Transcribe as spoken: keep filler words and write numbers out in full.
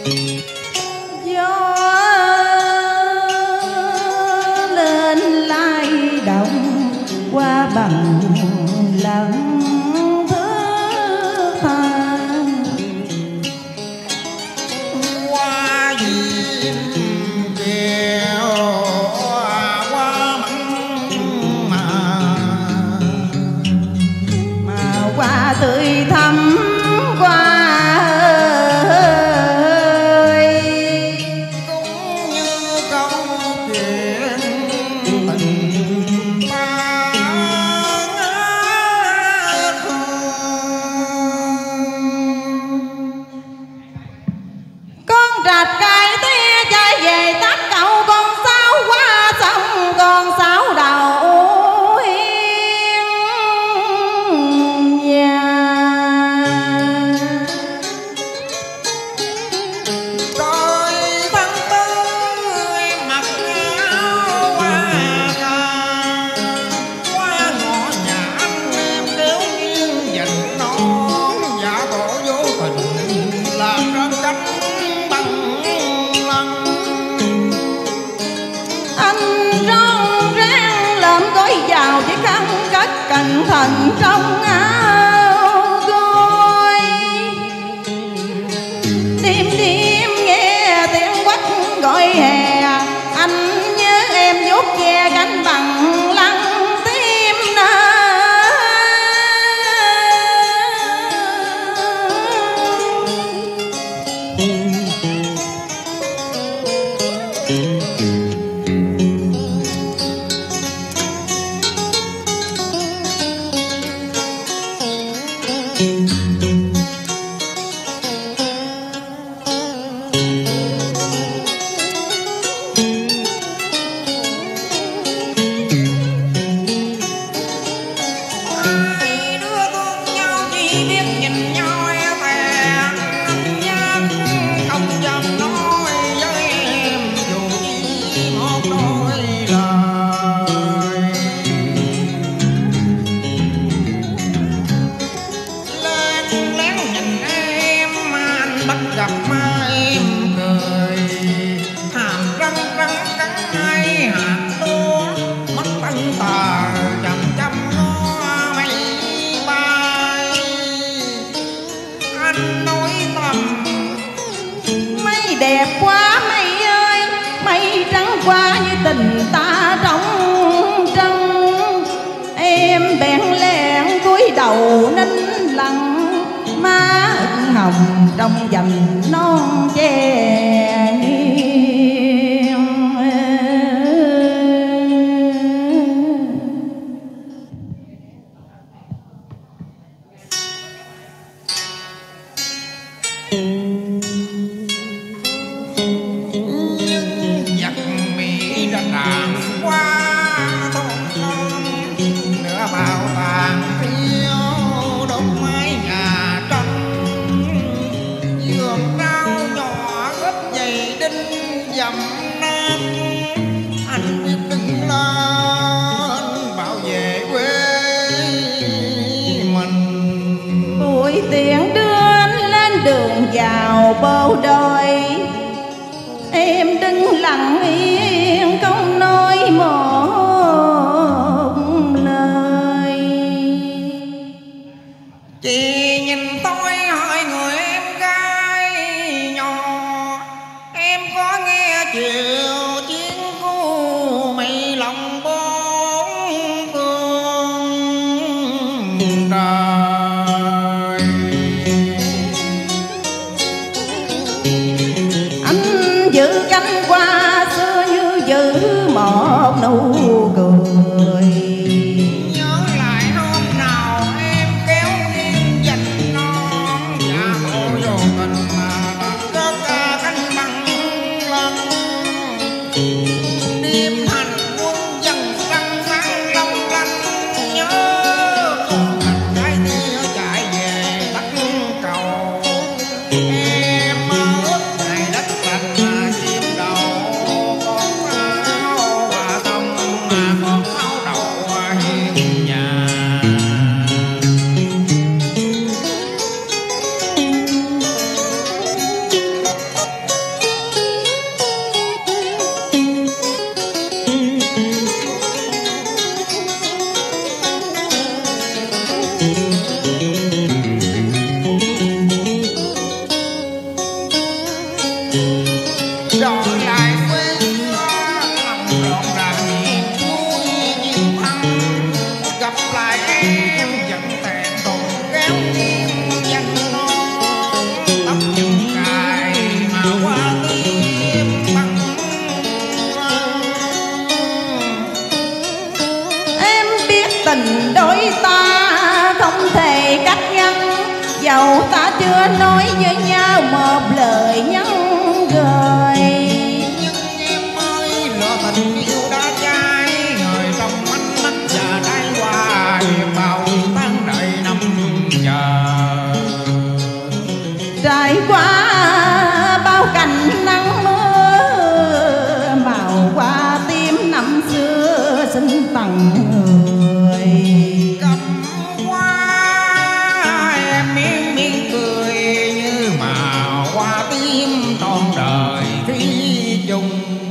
gió lên lay động qua bằng lặng thở than. Qua diêm kèo qua mặn mà mà qua tươi thắm qua cẩn thận trong áo tôi. Đêm đêm nghe tiếng quách gọi hè, anh nhớ em vuốt ve gánh bằng lăng tim na. gặp má em cười, hàm răng răng cắn hai hạt lúa, mắt anh tà chầm chăm nó mây bay. Anh nói thầm mây đẹp quá mây ơi, mây trắng quá như tình ta trong trăng. Em bèn lẹn cúi đầu nín lặng, má ửng hồng trong vành non che nghiêng. nhưng giặc Mỹ đã tràn qua thôn non, nửa bao tàn thiêu đốt mái nhà tranh. Vườn rau nhỏ gấp dày đinh dầm nát, anh biết đừng lên bảo vệ quê mình. Buổi tiễn đưa anh lên đường vào bầu đời, em đứng lặng yên không nói một lời. Chị nhìn tôi hỏi người em gái nhỏ, em có nghe chiều chiến khu mây lòng bốn phương trời. Anh giữ cánh hoa xưa như giữ một nụ ta chưa nói với nhau một lời nhắn gửi. Nhưng em ơi lỡ tình yêu đã cháy, người trong ánh mắt và trái qua bao tháng đợi năm chờ. Trải qua bao cảnh nắng mưa, màu hoa tím năm xưa xin tặng người. Cầm hoa em miên miên cười như màu hoa tím trọn đời thủy chung.